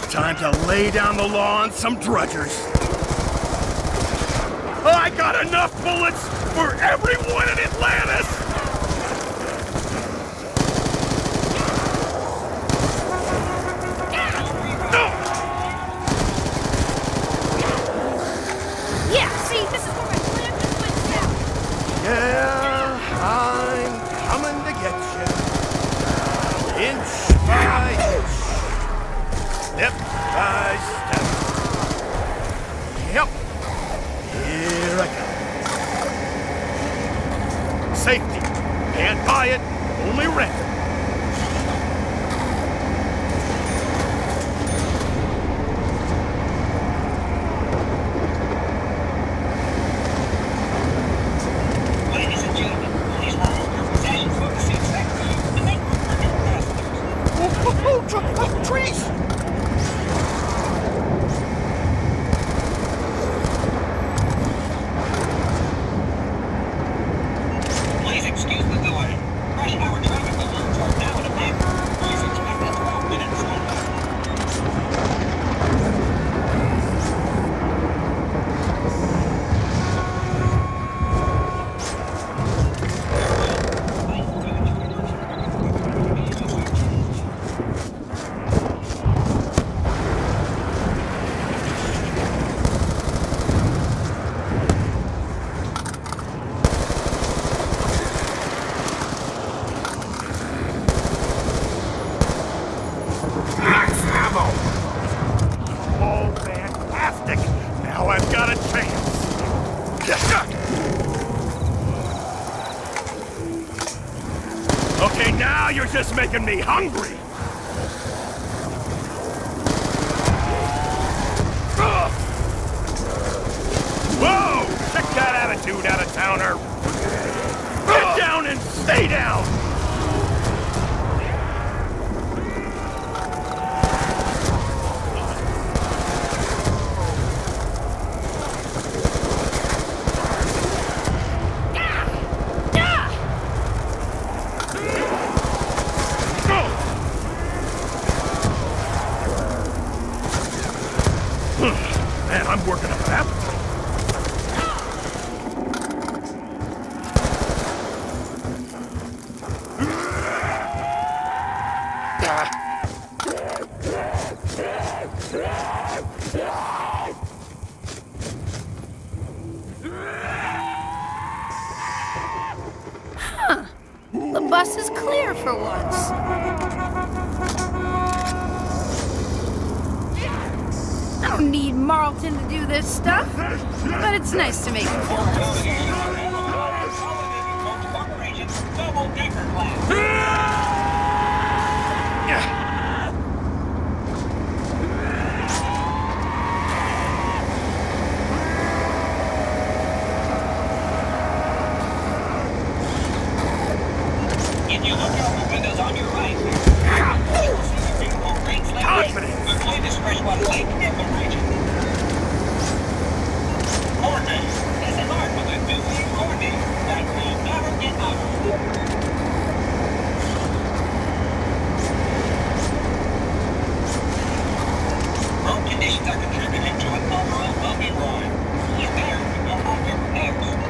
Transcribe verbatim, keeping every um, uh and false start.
Time to lay down the law on some drudgers. I got enough bullets for everyone in Atlantis! Yeah, see, this is where my plan just went down. Yeah, I'm coming to get you. Inch by inch. Step by step. Yep. Here I come. Safety. Can't buy it, only rent it. Ladies and gentlemen, please remove your possessions from the seat sector and make room for new passengers. Oh, oh, oh, oh, trees! Please excuse the delay. Rush hour traffic alerts are now in effect. Please expect a twelve minute slowdown. Oh, fantastic! Now I've got a chance. Okay, now you're just making me hungry. Ugh. Whoa! Check that attitude, out-of-towner. Get down and stay down! Man, I'm working up an appetite. Huh. The bus is clear for once. I don't need Marlton to do this stuff, but it's nice to make him feel nice. Double decker class. If you look out the windows on your right, you will see the beautiful Great Slave Lake, the cleanest freshwater lake in the region. Corday is an art with a Dewey Corday that will never get out. Road conditions are contributing to an overall bumpy ride. Please bear with no more eggs.